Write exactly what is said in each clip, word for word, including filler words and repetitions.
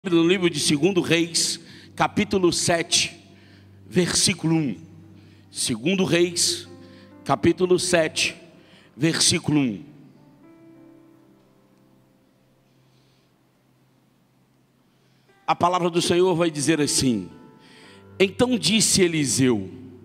No livro de Segundo Reis, capítulo sete, versículo um. Segundo Reis, capítulo sete, versículo um. A palavra do Senhor vai dizer assim: então disse Eliseu: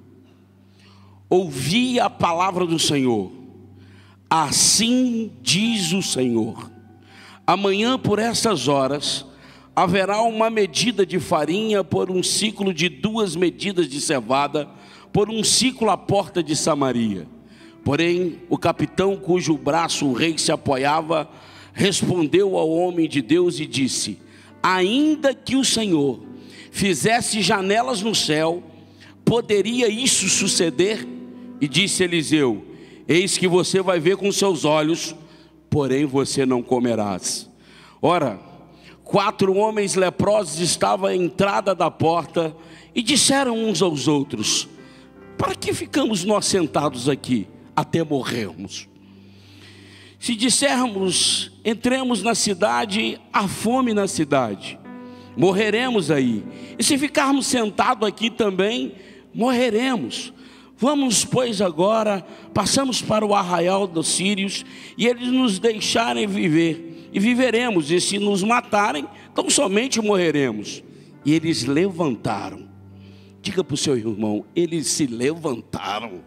ouvi a palavra do Senhor, assim diz o Senhor, amanhã por essas horas haverá uma medida de farinha por um ciclo de duas medidas de cevada, por um ciclo à porta de Samaria. Porém, o capitão cujo braço o rei se apoiava, respondeu ao homem de Deus e disse: ainda que o Senhor fizesse janelas no céu, poderia isso suceder? E disse Eliseu: eis que você vai ver com seus olhos, porém você não comerás. Ora, quatro homens leprosos estavam à entrada da porta e disseram uns aos outros: para que ficamos nós sentados aqui até morrermos? Se dissermos, entremos na cidade, há fome na cidade, morreremos aí. E se ficarmos sentados aqui também, morreremos. Vamos, pois, agora, passamos para o arraial dos sírios, e eles nos deixarem viver, e viveremos, e se nos matarem, então somente morreremos. E eles levantaram. Diga para o seu irmão: eles se levantaram,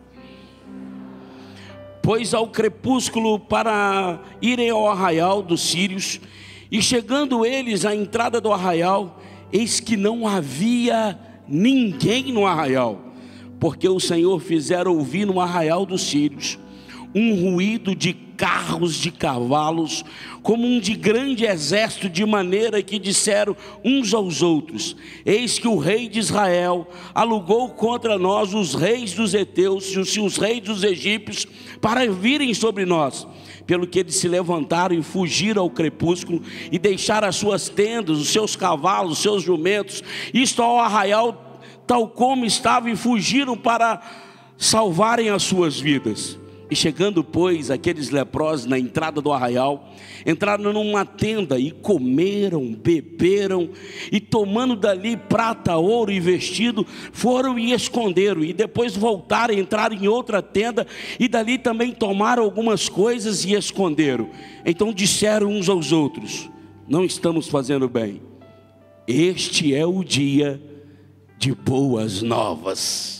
pois ao crepúsculo, para irem ao arraial dos sírios. E chegando eles à entrada do arraial, eis que não havia ninguém no arraial, porque o Senhor fizera ouvir no arraial dos sírios um ruído de carros de cavalos, como um de grande exército, de maneira que disseram uns aos outros: eis que o rei de Israel alugou contra nós os reis dos heteus e os reis dos egípcios para virem sobre nós. Pelo que eles se levantaram e fugiram ao crepúsculo, e deixaram as suas tendas, os seus cavalos, os seus jumentos, isto ao arraial tal como estava, e fugiram para salvarem as suas vidas. E chegando, pois, aqueles leprosos na entrada do arraial, entraram numa tenda e comeram, beberam, e tomando dali prata, ouro e vestido, foram e esconderam. E depois voltaram, entraram em outra tenda, e dali também tomaram algumas coisas e esconderam. Então disseram uns aos outros: não estamos fazendo bem. Este é o dia de boas novas.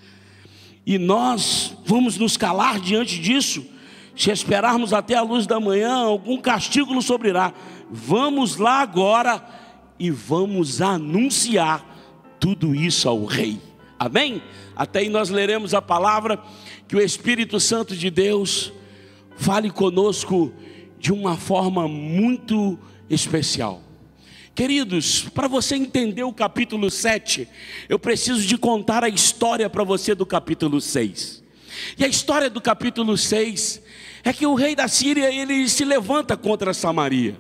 E nós vamos nos calar diante disso? Se esperarmos até a luz da manhã, algum castigo nos sobrirá. Vamos lá agora e vamos anunciar tudo isso ao rei. Amém? Até aí nós leremos a palavra. Que o Espírito Santo de Deus fale conosco de uma forma muito especial. Queridos, para você entender o capítulo sete, eu preciso de contar a história para você do capítulo seis. E a história do capítulo seis é que o rei da Síria, ele se levanta contra Samaria.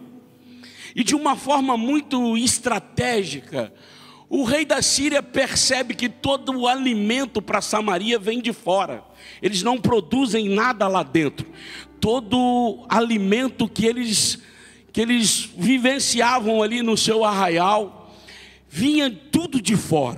E de uma forma muito estratégica, o rei da Síria percebe que todo o alimento para Samaria vem de fora. Eles não produzem nada lá dentro. Todo alimento que eles... que eles vivenciavam ali no seu arraial, vinha tudo de fora.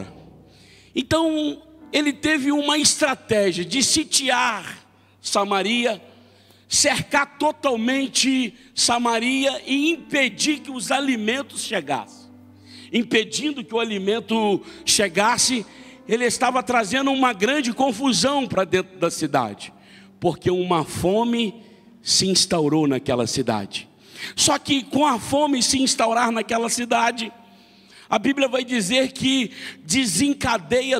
Então ele teve uma estratégia de sitiar Samaria, cercar totalmente Samaria e impedir que os alimentos chegassem. Impedindo que o alimento chegasse, ele estava trazendo uma grande confusão para dentro da cidade, porque uma fome se instaurou naquela cidade. Só que com a fome se instaurar naquela cidade, a Bíblia vai dizer que desencadeia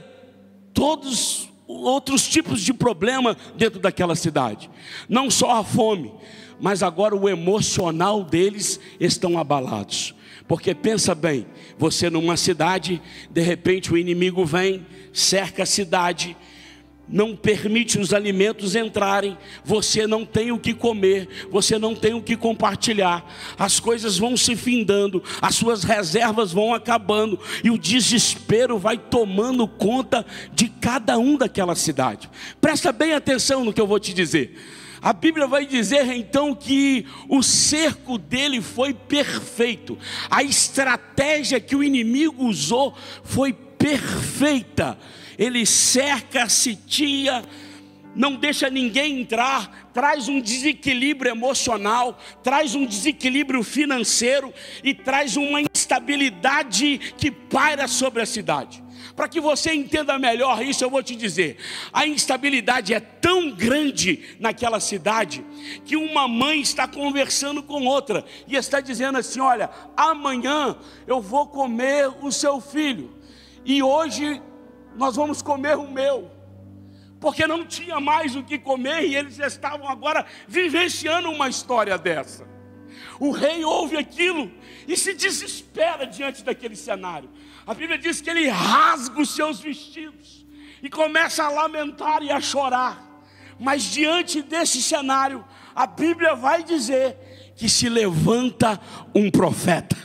todos outros tipos de problema dentro daquela cidade. Não só a fome, mas agora o emocional deles estão abalados. Porque pensa bem, você numa cidade, de repente o inimigo vem, cerca a cidade, não permite os alimentos entrarem, você não tem o que comer, você não tem o que compartilhar, as coisas vão se findando, as suas reservas vão acabando, e o desespero vai tomando conta de cada um daquela cidade. Presta bem atenção no que eu vou te dizer. A Bíblia vai dizer então que o cerco dele foi perfeito. A estratégia que o inimigo usou foi perfeita. Ele cerca, sitia, não deixa ninguém entrar, traz um desequilíbrio emocional, traz um desequilíbrio financeiro e traz uma instabilidade que paira sobre a cidade. Para que você entenda melhor isso, eu vou te dizer: a instabilidade é tão grande naquela cidade, que uma mãe está conversando com outra, e está dizendo assim: olha, amanhã eu vou comer o seu filho, e hoje nós vamos comer o meu, porque não tinha mais o que comer, e eles estavam agora vivenciando uma história dessa. O rei ouve aquilo e se desespera diante daquele cenário. A Bíblia diz que ele rasga os seus vestidos e começa a lamentar e a chorar. Mas diante desse cenário, a Bíblia vai dizer que se levanta um profeta.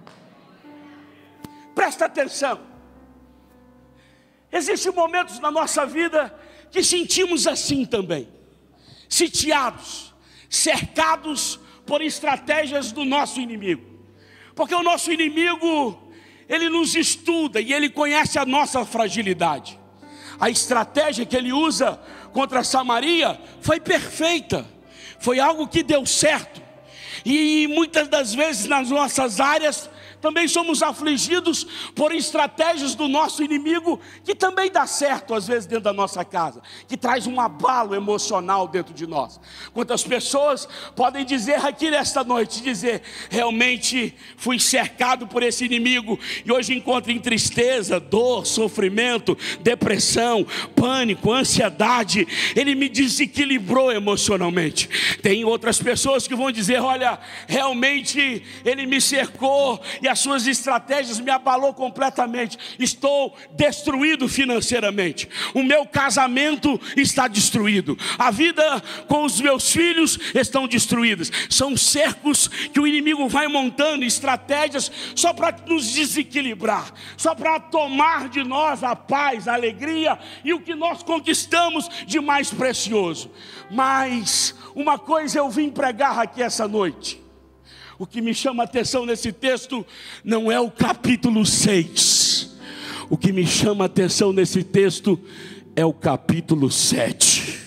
Presta atenção. Existem momentos na nossa vida que sentimos assim também, sitiados, cercados por estratégias do nosso inimigo. Porque o nosso inimigo, ele nos estuda e ele conhece a nossa fragilidade. A estratégia que ele usa contra Samaria foi perfeita, foi algo que deu certo. E muitas das vezes nas nossas áreas também somos afligidos por estratégias do nosso inimigo, que também dá certo às vezes dentro da nossa casa, que traz um abalo emocional dentro de nós. Quantas pessoas podem dizer aqui nesta noite, dizer: realmente fui cercado por esse inimigo, e hoje encontro em tristeza, dor, sofrimento, depressão, pânico, ansiedade, ele me desequilibrou emocionalmente. Tem outras pessoas que vão dizer: olha, realmente ele me cercou, e as suas estratégias me abalou completamente. Estou destruído financeiramente. O meu casamento está destruído. A vida com os meus filhos estão destruídas. São cercos que o inimigo vai montando, estratégias só para nos desequilibrar, só para tomar de nós a paz, a alegria e o que nós conquistamos de mais precioso. Mas uma coisa eu vim pregar aqui essa noite. O que me chama a atenção nesse texto não é o capítulo seis. O que me chama a atenção nesse texto é o capítulo sete.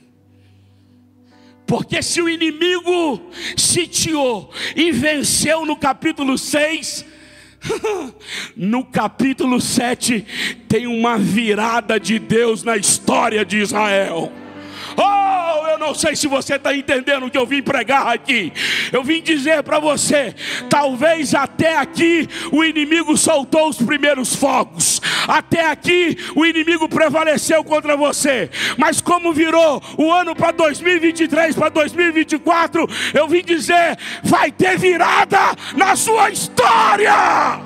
Porque se o inimigo sitiou e venceu no capítulo seis, no capítulo sete tem uma virada de Deus na história de Israel. Oh, eu não sei se você está entendendo o que eu vim pregar aqui. Eu vim dizer para você: talvez até aqui o inimigo soltou os primeiros fogos, até aqui o inimigo prevaleceu contra você, mas como virou o ano para dois mil e vinte e três, para dois mil e vinte e quatro, eu vim dizer: vai ter virada na sua história.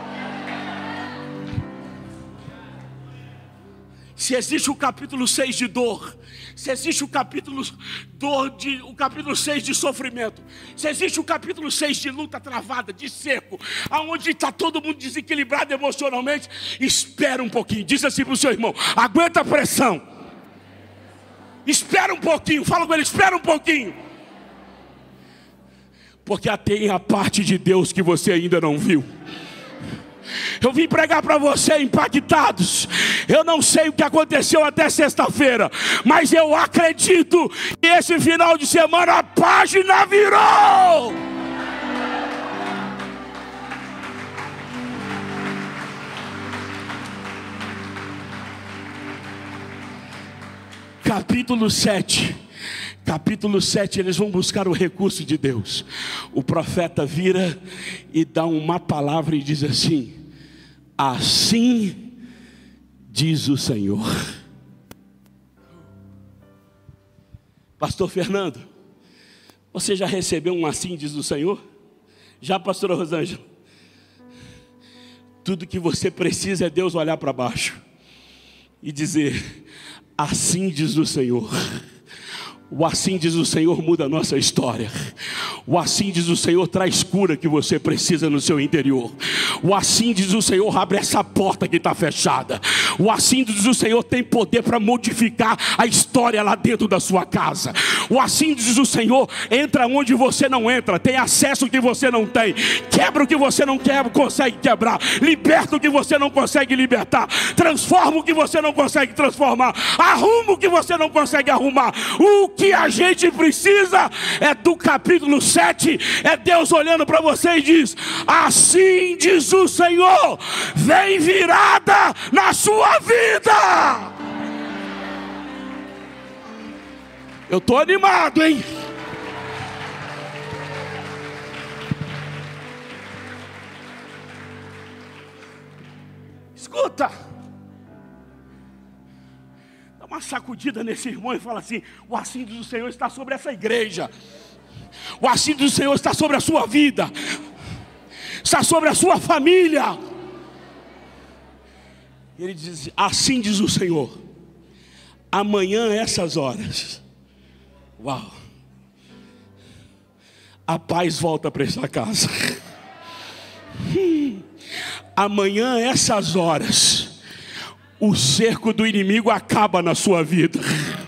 Se existe o capítulo seis de dor, se existe o capítulo, dor de, o capítulo seis de sofrimento, se existe o capítulo seis de luta travada, de cerco, aonde está todo mundo desequilibrado emocionalmente, espera um pouquinho, diz assim para o seu irmão: aguenta a pressão, espera um pouquinho, fala com ele, espera um pouquinho, porque tem a parte de Deus que você ainda não viu. Eu vim pregar para você, impactados. Eu não sei o que aconteceu até sexta-feira, mas eu acredito que esse final de semana a página virou. Capítulo sete. Capítulo sete, eles vão buscar o recurso de Deus. O profeta vira e dá uma palavra e diz assim: assim diz o Senhor. Pastor Fernando, você já recebeu um assim diz o Senhor? Já, pastora Rosângela? Tudo que você precisa é Deus olhar para baixo e dizer: assim diz o Senhor. O assim diz o Senhor muda a nossa história. O assim diz o Senhor traz cura que você precisa no seu interior. O assim diz o Senhor abre essa porta que está fechada. O assim diz o Senhor tem poder para modificar a história lá dentro da sua casa. O assim diz o Senhor entra onde você não entra, tem acesso que você não tem, quebra o que você não quebra, consegue quebrar, liberta o que você não consegue libertar, transforma o que você não consegue transformar, arruma o que você não consegue arrumar. O que a gente precisa é do capítulo sete, é Deus olhando para você e diz: assim diz o Senhor, vem virada na sua vida. Eu estou animado, hein? Escuta, dá uma sacudida nesse irmão e fala assim: o assim do Senhor está sobre essa igreja, o assim do Senhor está sobre a sua vida, está sobre a sua família. Ele diz: assim diz o Senhor, amanhã essas horas, uau, a paz volta para essa casa. hum. Amanhã essas horas, o cerco do inimigo acaba na sua vida.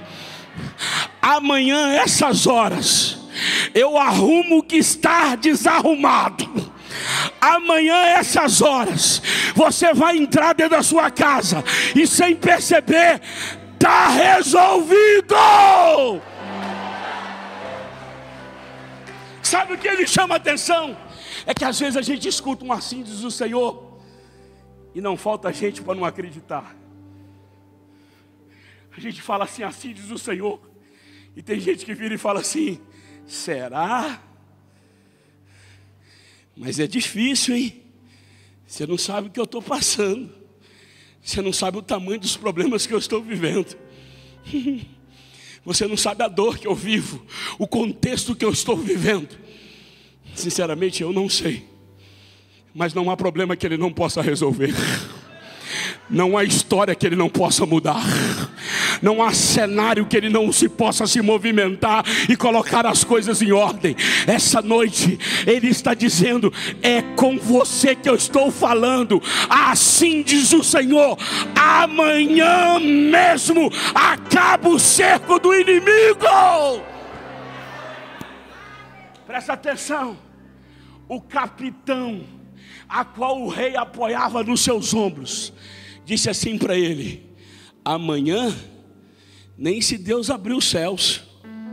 Amanhã essas horas, eu arrumo o que está desarrumado. Amanhã essas horas, você vai entrar dentro da sua casa e sem perceber, está resolvido. Sabe o que ele chama a atenção? É que às vezes a gente escuta um assim diz o Senhor e não falta gente para não acreditar. A gente fala assim, assim diz o Senhor, e tem gente que vira e fala assim: será? Mas é difícil, hein? Você não sabe o que eu estou passando, você não sabe o tamanho dos problemas que eu estou vivendo, você não sabe a dor que eu vivo, o contexto que eu estou vivendo. Sinceramente, eu não sei. Mas não há problema que Ele não possa resolver. Não há história que Ele não possa mudar. Não há cenário que Ele não se possa se movimentar e colocar as coisas em ordem. Essa noite Ele está dizendo: é com você que eu estou falando. Assim diz o Senhor, amanhã mesmo acaba o cerco do inimigo. Presta atenção. O capitão, a qual o rei apoiava nos seus ombros, disse assim para ele: amanhã, nem se Deus abrir os céus,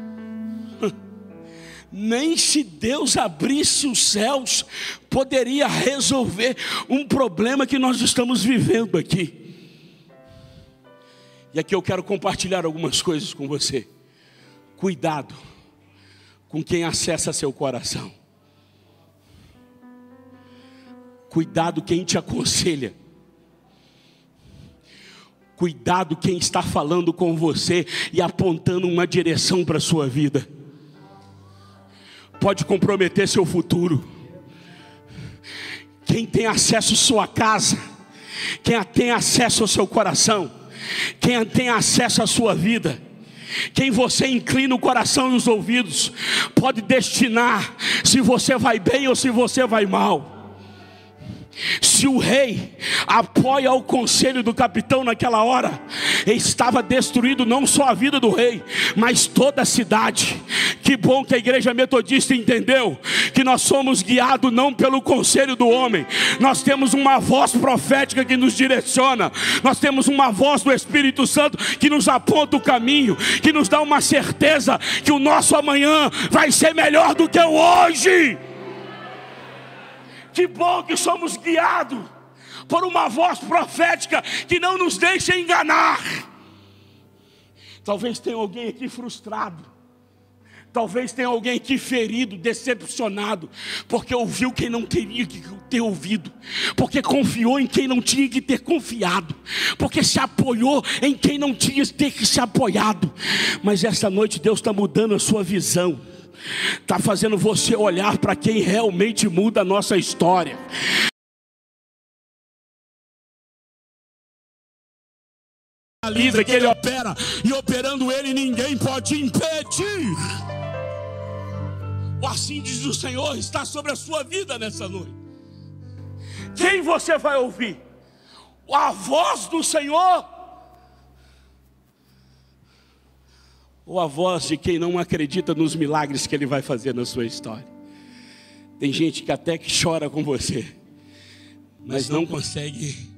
nem se Deus abrisse os céus, poderia resolver um problema que nós estamos vivendo aqui. E aqui eu quero compartilhar algumas coisas com você. Cuidado com quem acessa seu coração. Cuidado quem te aconselha. Cuidado quem está falando com você e apontando uma direção para a sua vida. Pode comprometer seu futuro. Quem tem acesso à sua casa, quem tem acesso ao seu coração, quem tem acesso à sua vida, quem você inclina o coração e os ouvidos, pode destinar se você vai bem ou se você vai mal. Se o rei apoia o conselho do capitão naquela hora, estava destruído não só a vida do rei, mas toda a cidade. Que bom que a igreja metodista entendeu que nós somos guiados não pelo conselho do homem. Nós temos uma voz profética que nos direciona. Nós temos uma voz do Espírito Santo que nos aponta o caminho, que nos dá uma certeza que o nosso amanhã vai ser melhor do que o hoje. Que bom que somos guiados por uma voz profética que não nos deixa enganar. Talvez tenha alguém aqui frustrado. Talvez tenha alguém aqui ferido, decepcionado, porque ouviu quem não teria que ter ouvido, porque confiou em quem não tinha que ter confiado, porque se apoiou em quem não tinha que ter se apoiado. Mas essa noite Deus está mudando a sua visão. Está fazendo você olhar para quem realmente muda a nossa história. Analisa que Ele opera, e operando Ele ninguém pode impedir. O assim diz o Senhor está sobre a sua vida nessa noite. Quem você vai ouvir? a voz do Senhor, ou a voz de quem não acredita nos milagres que Ele vai fazer na sua história? Tem gente que até que chora com você, mas não consegue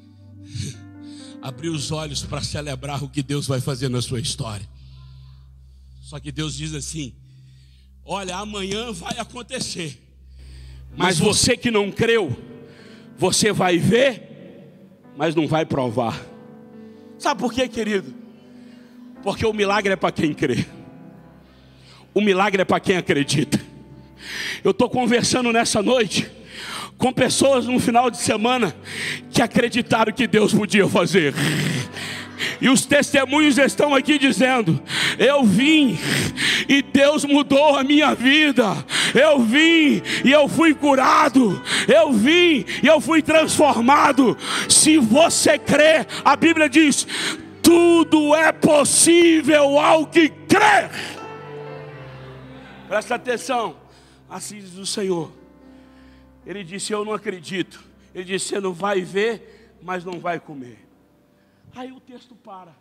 abrir os olhos para celebrar o que Deus vai fazer na sua história. Só que Deus diz assim: olha, amanhã vai acontecer, mas você que não creu, você vai ver, mas não vai provar. Sabe por quê, querido? Porque o milagre é para quem crê. O milagre é para quem acredita. Eu estou conversando nessa noite com pessoas no final de semana que acreditaram que Deus podia fazer. E os testemunhos estão aqui dizendo: eu vim e Deus mudou a minha vida. Eu vim e eu fui curado. Eu vim e eu fui transformado. Se você crê, a Bíblia diz: tudo é possível ao que crer. Presta atenção. Assim diz o Senhor. Ele disse: eu não acredito. Ele disse: você não vai ver, mas não vai comer. Aí o texto para.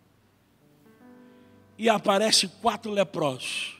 E aparece quatro leprosos.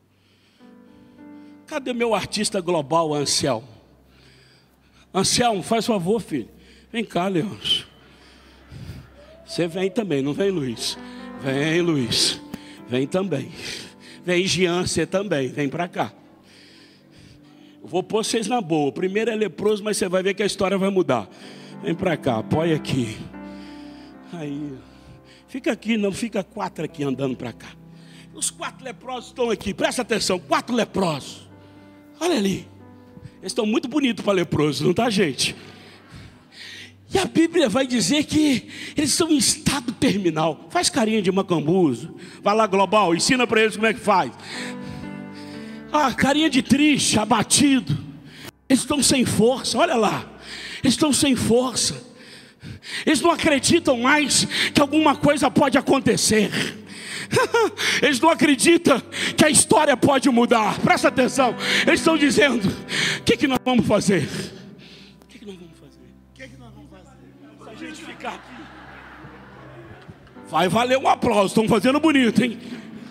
Cadê meu artista global, Anselmo? Anselmo, faz favor, filho. Vem cá, Leôncio. Você vem também, não vem, Luiz? Vem, Luiz. Vem também. Vem, Jean, você também. Vem pra cá. Eu vou pôr vocês na boa. O primeiro é leproso, mas você vai ver que a história vai mudar. Vem pra cá, apoia aqui. Aí, fica aqui, não fica quatro aqui andando para cá. Os quatro leprosos estão aqui, presta atenção, quatro leprosos. Olha ali, eles estão muito bonitos para leprosos, não tá, gente? E a Bíblia vai dizer que eles estão em estado terminal. Faz carinha de macambuzo, vai lá, global, ensina para eles como é que faz. Ah, carinha de triste, abatido. Eles estão sem força, olha lá, eles estão sem força. Eles não acreditam mais que alguma coisa pode acontecer. Eles não acreditam que a história pode mudar. Presta atenção. Eles estão dizendo: o que, que nós vamos fazer? O que, que nós vamos fazer? O que, que nós vamos fazer? Se a gente ficar aqui, vai valer um aplauso. Estão fazendo bonito, hein?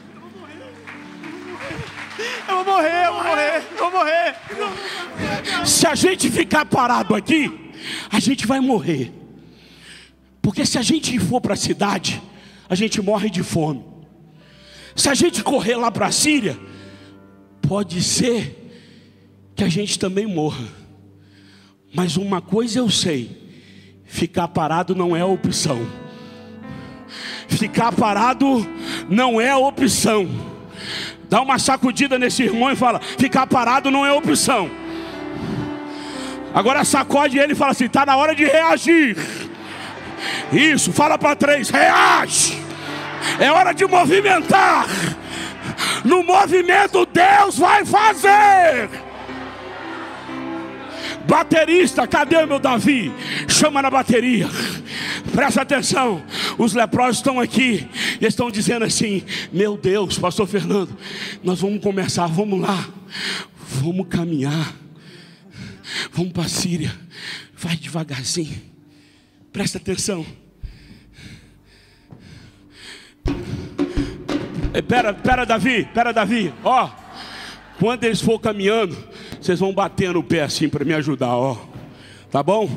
Eu vou morrer, eu vou morrer, eu vou morrer. Se a gente ficar parado aqui, a gente vai morrer. Porque se a gente for para a cidade, a gente morre de fome. Se a gente correr lá para a Síria, pode ser que a gente também morra. Mas uma coisa eu sei: ficar parado não é opção. Ficar parado não é opção. Dá uma sacudida nesse irmão e fala: ficar parado não é opção. Agora sacode ele e fala assim: está na hora de reagir. Isso, fala para três: reage. É hora de movimentar. No movimento Deus vai fazer. Baterista, cadê meu Davi? Chama na bateria. Presta atenção. Os leprosos estão aqui e estão dizendo assim: meu Deus, pastor Fernando, nós vamos começar, vamos lá, vamos caminhar, vamos para a Síria. Vai devagarzinho. Presta atenção. Pera, pera, Davi, pera, Davi. Ó, quando eles for caminhando, vocês vão bater no pé assim para me ajudar, ó. Tá bom?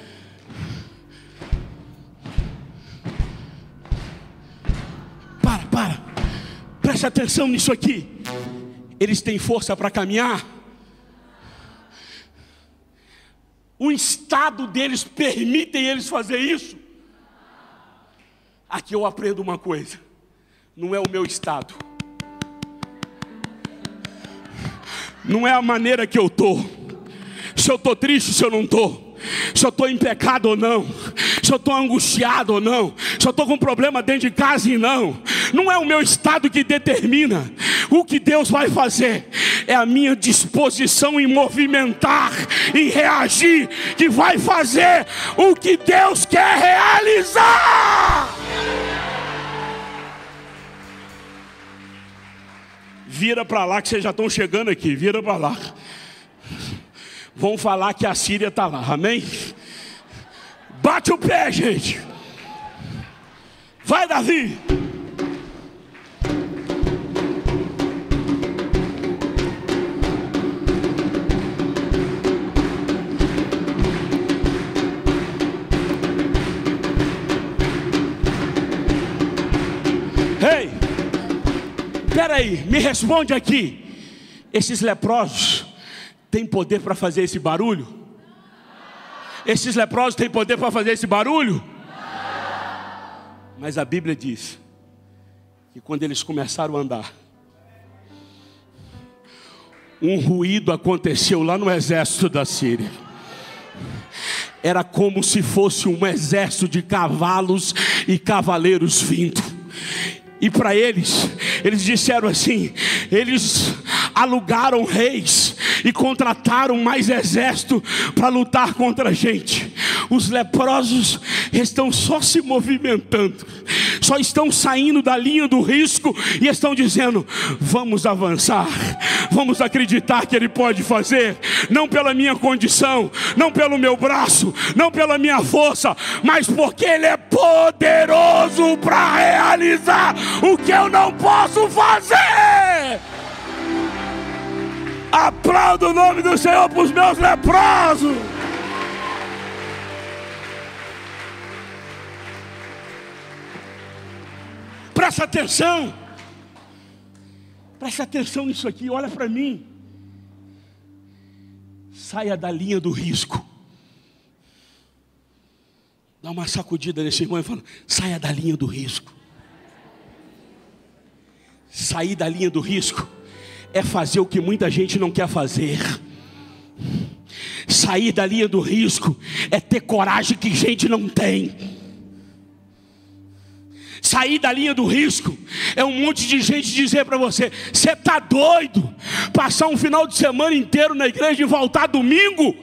Para, para. Presta atenção nisso aqui. Eles têm força para caminhar. O estado deles permite eles fazer isso. Aqui eu aprendo uma coisa: não é o meu estado, não é a maneira que eu estou, se eu estou triste, se eu não estou, se eu estou em pecado ou não, se eu estou angustiado ou não, se eu estou com problema dentro de casa e não. Não é o meu estado que determina o que Deus vai fazer. É a minha disposição em movimentar, em reagir, que vai fazer o que Deus quer realizar. Vira para lá que vocês já estão chegando aqui. Vira para lá. Vão falar que a Síria está lá, amém? Bate o pé, gente. Vai, Davi. Ei, peraí, me responde aqui. Esses leprosos têm poder para fazer esse barulho? Esses leprosos têm poder para fazer esse barulho? Mas a Bíblia diz que quando eles começaram a andar, um ruído aconteceu lá no exército da Síria. Era como se fosse um exército de cavalos e cavaleiros vindo. E para eles, eles disseram assim, eles alugaram reis e contrataram mais exército para lutar contra a gente. Os leprosos estão só se movimentando, só estão saindo da linha do risco e estão dizendo, vamos avançar, vamos acreditar que Ele pode fazer, não pela minha condição, não pelo meu braço, não pela minha força, mas porque Ele é poderoso para realizar o que eu não posso fazer. Aplauda o nome do Senhor para os meus leprosos. Presta atenção. Presta atenção nisso aqui, olha para mim. Saia da linha do risco. Dá uma sacudida nesse irmão e fala, saia da linha do risco. Sair da linha do risco é fazer o que muita gente não quer fazer. Sair da linha do risco é ter coragem que gente não tem. Sair da linha do risco é um monte de gente dizer para você, você está doido? Passar um final de semana inteiro na igreja e voltar domingo?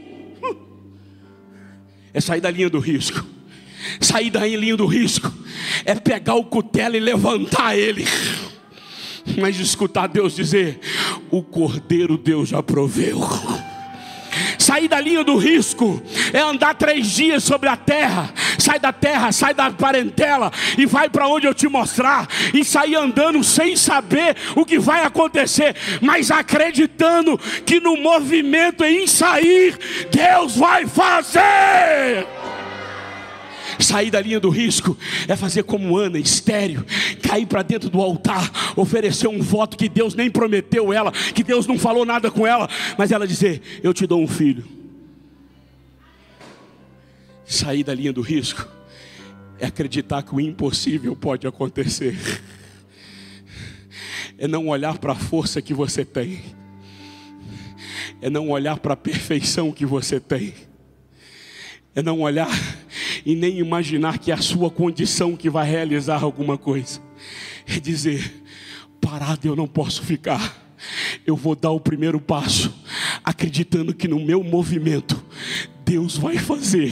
É sair da linha do risco. Sair da linha do risco é pegar o cutelo e levantar ele. Mas escutar Deus dizer, o cordeiro Deus já proveu. Sair da linha do risco é andar três dias sobre a terra. Sai da terra, sai da parentela e vai para onde eu te mostrar. E sair andando sem saber o que vai acontecer, mas acreditando que no movimento em sair, Deus vai fazer. Sair da linha do risco é fazer como Ana, estéril, cair para dentro do altar, oferecer um voto que Deus nem prometeu ela, que Deus não falou nada com ela, mas ela dizer, eu te dou um filho. Sair da linha do risco é acreditar que o impossível pode acontecer. É não olhar para a força que você tem, é não olhar para a perfeição que você tem, é não olhar e nem imaginar que é a sua condição que vai realizar alguma coisa. É dizer, parado eu não posso ficar. Eu vou dar o primeiro passo, acreditando que no meu movimento, Deus vai fazer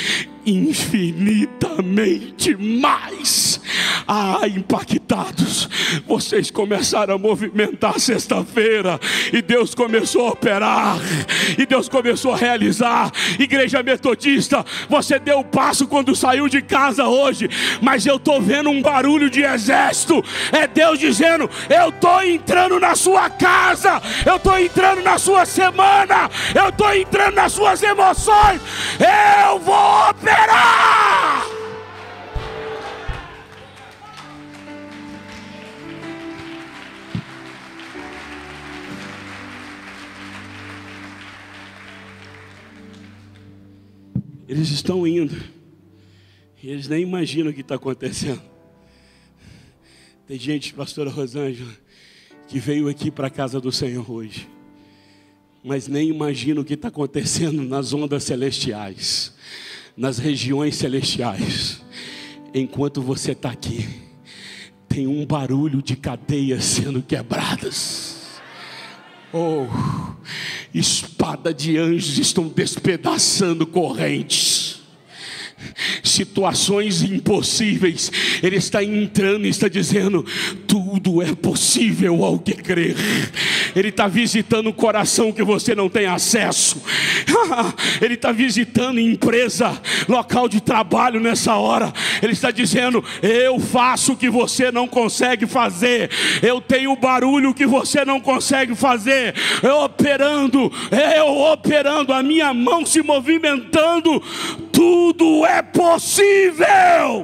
infinitamente mais. Ah, impactados, vocês começaram a movimentar sexta-feira e Deus começou a operar, e Deus começou a realizar. Igreja Metodista, você deu o passo quando saiu de casa hoje, mas eu estou vendo um barulho de exército. É Deus dizendo, eu estou entrando na sua casa, eu estou entrando na sua semana, eu estou entrando nas suas emoções, eu vou operar. Eles estão indo, e eles nem imaginam o que está acontecendo. Tem gente, pastora Rosângela, que veio aqui para a casa do Senhor hoje, mas nem imagina o que está acontecendo nas ondas celestiais, nas regiões celestiais. Enquanto você está aqui, tem um barulho de cadeias sendo quebradas. Oh, espada de anjos estão despedaçando correntes. Situações impossíveis, Ele está entrando e está dizendo, tudo é possível ao que crer. Ele está visitando o coração que você não tem acesso. Ele está visitando empresa, local de trabalho nessa hora. Ele está dizendo: eu faço o que você não consegue fazer. Eu tenho o barulho que você não consegue fazer. Eu operando, eu operando, a minha mão se movimentando. Tudo é possível.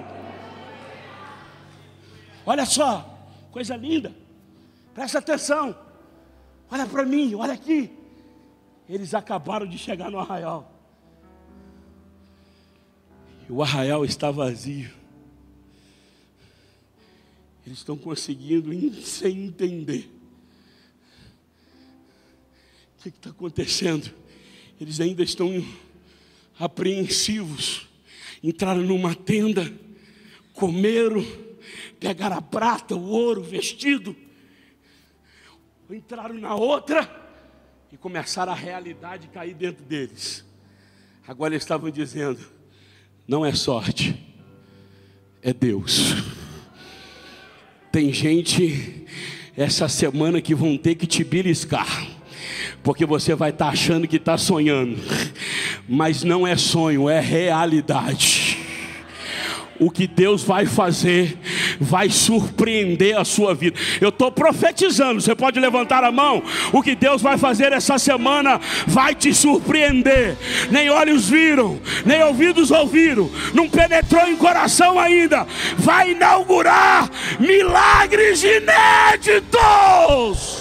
Olha só, coisa linda. Presta atenção. Olha para mim, olha aqui. Eles acabaram de chegar no arraial. E o arraial está vazio. Eles estão conseguindo sem entender o que está acontecendo. Eles ainda estão apreensivos. Entraram numa tenda, comeram, pegaram a prata, o ouro, o vestido. Entraram na outra e começaram a realidade cair dentro deles. Agora eles estavam dizendo: não é sorte, é Deus. Tem gente essa semana que vão ter que te beliscar, porque você vai estar achando que está sonhando, mas não é sonho, é realidade. O que Deus vai fazer vai surpreender a sua vida. Eu estou profetizando, você pode levantar a mão. O que Deus vai fazer essa semana vai te surpreender. Nem olhos viram, nem ouvidos ouviram, não penetrou em coração ainda. Vai inaugurar milagres inéditos.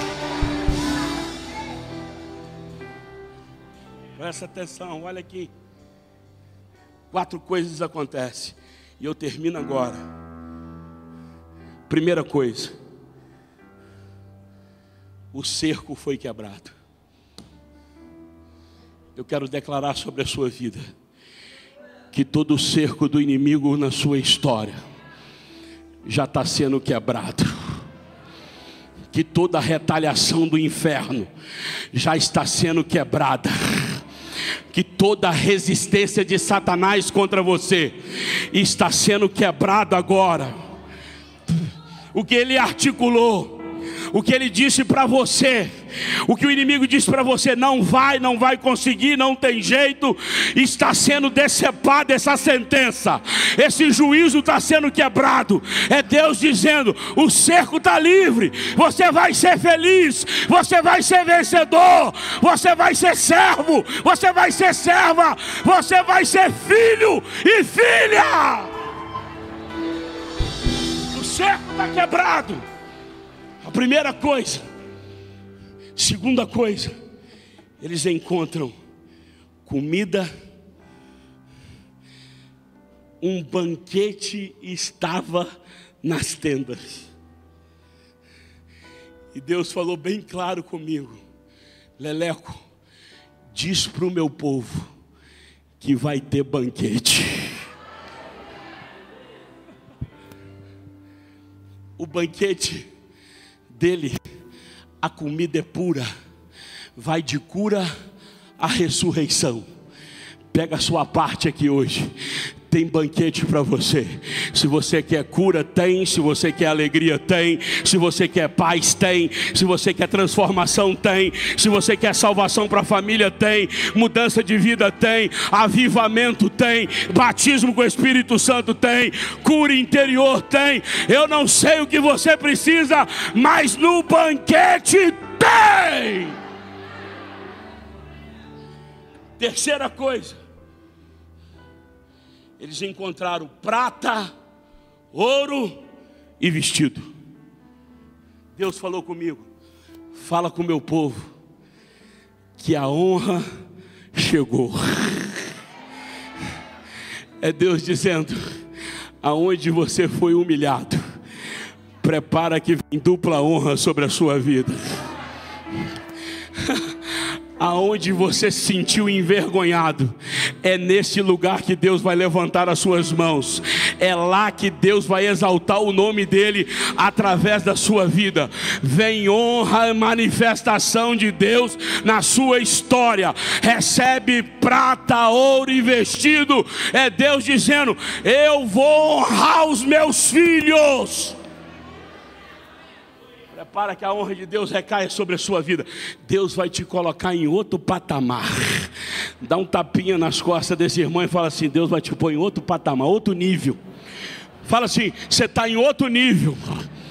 Presta atenção, olha aqui. Quatro coisas acontecem, e eu termino agora. Primeira coisa: o cerco foi quebrado. Eu quero declarar sobre a sua vida que todo o cerco do inimigo na sua história já está sendo quebrado. Que toda a retaliação do inferno já está sendo quebrada. Que toda a resistência de Satanás contra você está sendo quebrada agora. O que ele articulou, o que ele disse para você, o que o inimigo disse para você: não vai, não vai conseguir, não tem jeito, está sendo decepada essa sentença, esse juízo está sendo quebrado. É Deus dizendo: o cerco está livre, você vai ser feliz, você vai ser vencedor, você vai ser servo, você vai ser serva, você vai ser filho e filha. O cerco está quebrado. A primeira coisa. Segunda coisa, eles encontram comida. Um banquete estava nas tendas. E Deus falou bem claro comigo: Leleco, diz para o meu povo que vai ter banquete. O banquete dele, a comida é pura, vai de cura à ressurreição. Pega a sua parte aqui hoje. Tem banquete para você. Se você quer cura, tem. Se você quer alegria, tem. Se você quer paz, tem. Se você quer transformação, tem. Se você quer salvação para a família, tem. Mudança de vida, tem. Avivamento, tem. Batismo com o Espírito Santo, tem. Cura interior, tem. Eu não sei o que você precisa, mas no banquete tem. Terceira coisa, eles encontraram prata, ouro e vestido. Deus falou comigo: fala com o meu povo que a honra chegou. É Deus dizendo: aonde você foi humilhado, prepara que vem dupla honra sobre a sua vida. Aonde você se sentiu envergonhado, é nesse lugar que Deus vai levantar as suas mãos. É lá que Deus vai exaltar o nome dele através da sua vida. Vem honra e manifestação de Deus na sua história. Recebe prata, ouro e vestido. É Deus dizendo: eu vou honrar os meus filhos. Prepara que a honra de Deus recaia sobre a sua vida. Deus vai te colocar em outro patamar. Dá um tapinha nas costas desse irmão e fala assim: Deus vai te pôr em outro patamar, outro nível. Fala assim: você está em outro nível.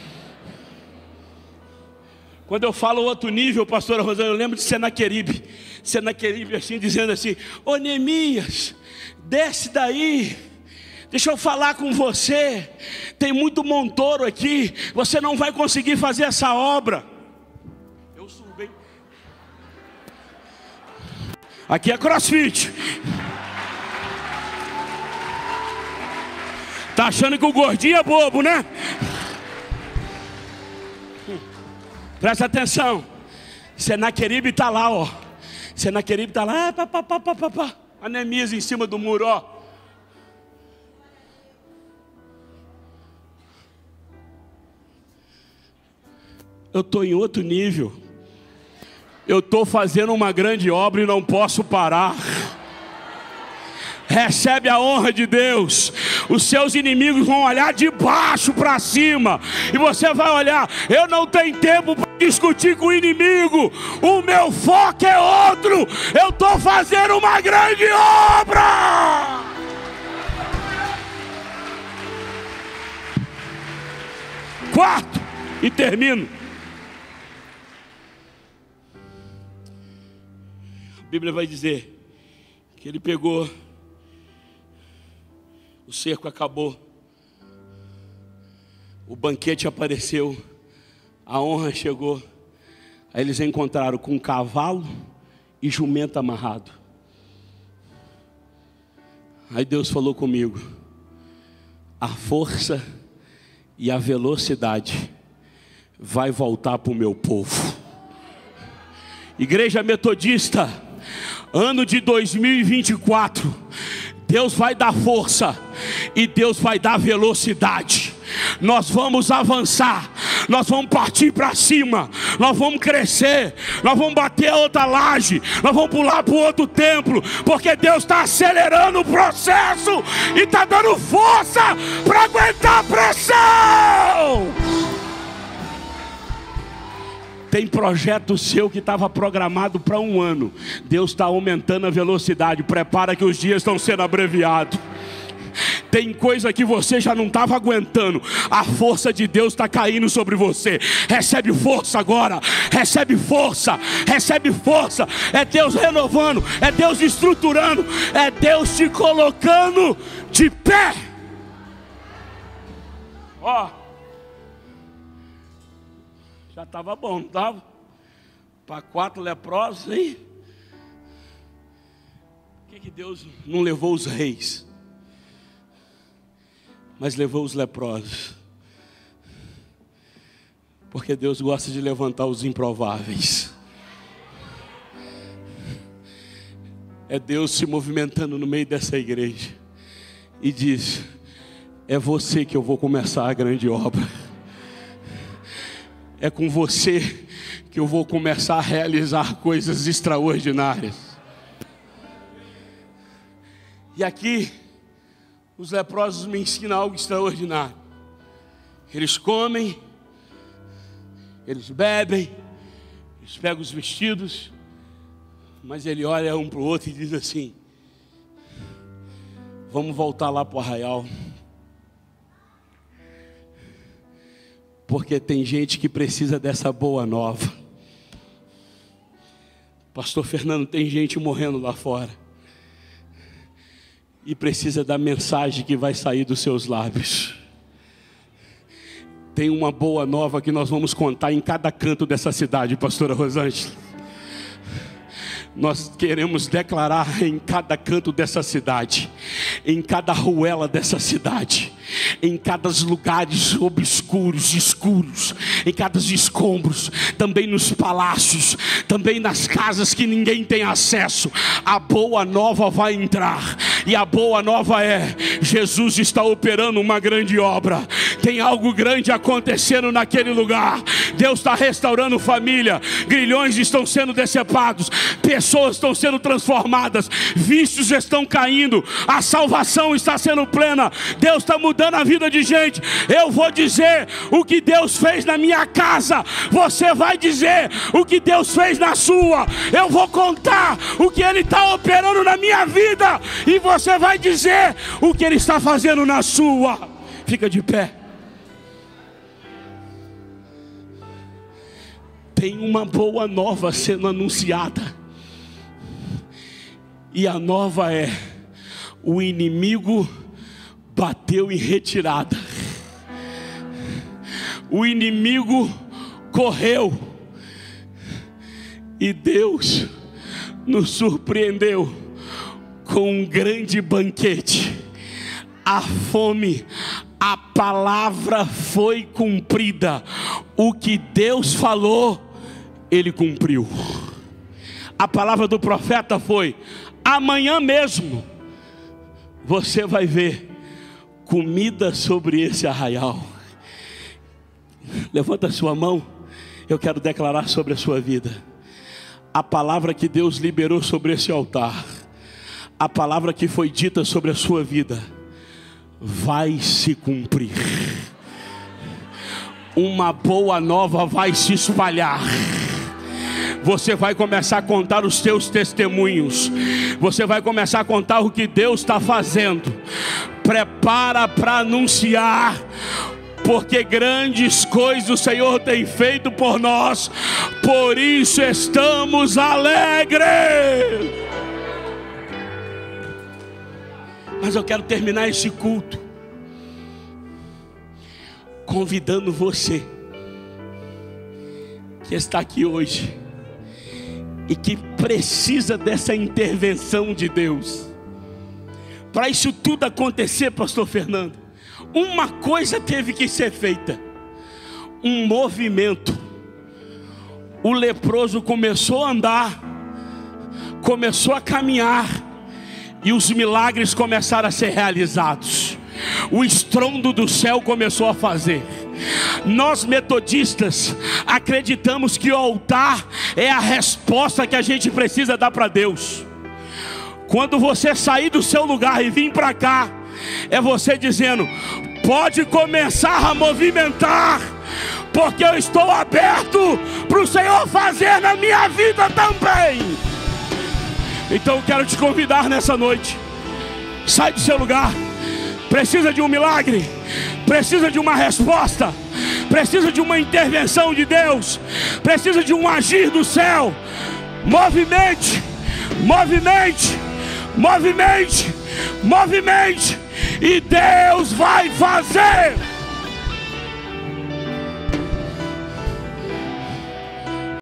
Quando eu falo outro nível, pastora Rosana, eu lembro de Senaqueribe. Senaqueribe assim, dizendo assim: ô Neemias, desce daí. Deixa eu falar com você. Tem muito montoro aqui. Você não vai conseguir fazer essa obra. Eu subi. Aqui é CrossFit. Tá achando que o gordinho é bobo, né? Presta atenção. Senaqueribe está lá, ó. Senaqueribe está lá. Pá, pá, pá, pá, pá. A Neemias em cima do muro, ó. Eu estou em outro nível. Eu estou fazendo uma grande obra e não posso parar. Recebe a honra de Deus. Os seus inimigos vão olhar de baixo para cima. E você vai olhar: eu não tenho tempo para discutir com o inimigo. O meu foco é outro. Eu estou fazendo uma grande obra. Quarto, e termino. A Bíblia vai dizer que ele pegou, o cerco acabou, o banquete apareceu, a honra chegou. Aí eles encontraram com um cavalo e jumento amarrado. Aí Deus falou comigo: a força e a velocidade vai voltar para o meu povo. Igreja Metodista, ano de dois mil e vinte e quatro, Deus vai dar força e Deus vai dar velocidade. Nós vamos avançar, nós vamos partir para cima, nós vamos crescer, nós vamos bater a outra laje, nós vamos pular para o outro templo, porque Deus está acelerando o processo e está dando força para aguentar a pressão. Tem projeto seu que estava programado para um ano. Deus está aumentando a velocidade. Prepara que os dias estão sendo abreviados. Tem coisa que você já não estava aguentando. A força de Deus está caindo sobre você. Recebe força agora. Recebe força. Recebe força. É Deus renovando. É Deus estruturando. É Deus te colocando de pé. Ó. Já estava bom, não estava? Para quatro leprosos, hein? Por que, que Deus não levou os reis, mas levou os leprosos? Porque Deus gosta de levantar os improváveis. É Deus se movimentando no meio dessa igreja e diz: é você que eu vou começar a grande obra. É com você que eu vou começar a realizar coisas extraordinárias. E aqui, os leprosos me ensinam algo extraordinário. Eles comem, eles bebem, eles pegam os vestidos, mas ele olha um para o outro e diz assim: vamos voltar lá para o arraial. Porque tem gente que precisa dessa boa nova. Pastor Fernando, tem gente morrendo lá fora e precisa da mensagem que vai sair dos seus lábios. Tem uma boa nova que nós vamos contar em cada canto dessa cidade, pastora Rosângela. Nós queremos declarar em cada canto dessa cidade, em cada ruela dessa cidade, em cada lugares obscuros, escuros, em cada escombros, também nos palácios, também nas casas que ninguém tem acesso. A boa nova vai entrar, e a boa nova é: Jesus está operando uma grande obra. Tem algo grande acontecendo naquele lugar. Deus está restaurando família. Grilhões estão sendo decepados. Pessoas estão sendo transformadas. Vícios estão caindo. A salvação está sendo plena. Deus está mudando a vida de gente. Eu vou dizer o que Deus fez na minha casa. Você vai dizer o que Deus fez na sua. Eu vou contar o que Ele está operando na minha vida. E você vai dizer o que Ele está fazendo na sua. Fica de pé. Tem uma boa nova sendo anunciada. E a nova é: o inimigo bateu em retirada. O inimigo correu. E Deus nos surpreendeu com um grande banquete. A fome, a palavra foi cumprida. O que Deus falou, Ele cumpriu. A palavra do profeta foi: amanhã mesmo você vai ver comida sobre esse arraial. Levanta a sua mão. Eu quero declarar sobre a sua vida. A palavra que Deus liberou sobre esse altar, a palavra que foi dita sobre a sua vida, vai se cumprir. Uma boa nova vai se espalhar. Você vai começar a contar os teus testemunhos. Você vai começar a contar o que Deus está fazendo. Prepara para anunciar, porque grandes coisas o Senhor tem feito por nós. Por isso estamos alegres. Mas eu quero terminar esse culto convidando você que está aqui hoje e que precisa dessa intervenção de Deus. Para isso tudo acontecer, pastor Fernando, uma coisa teve que ser feita: um movimento. O leproso começou a andar, começou a caminhar, e os milagres começaram a ser realizados. O estrondo do céu começou a fazer. Nós metodistas acreditamos que o altar é a resposta que a gente precisa dar para Deus. Quando você sair do seu lugar e vir para cá, é você dizendo: pode começar a movimentar, porque eu estou aberto para o Senhor fazer na minha vida também. Então eu quero te convidar nessa noite. Sai do seu lugar. Precisa de um milagre, precisa de uma resposta, precisa de uma intervenção de Deus, precisa de um agir do céu. Movimente, movimente, movimente, movimente, e Deus vai fazer.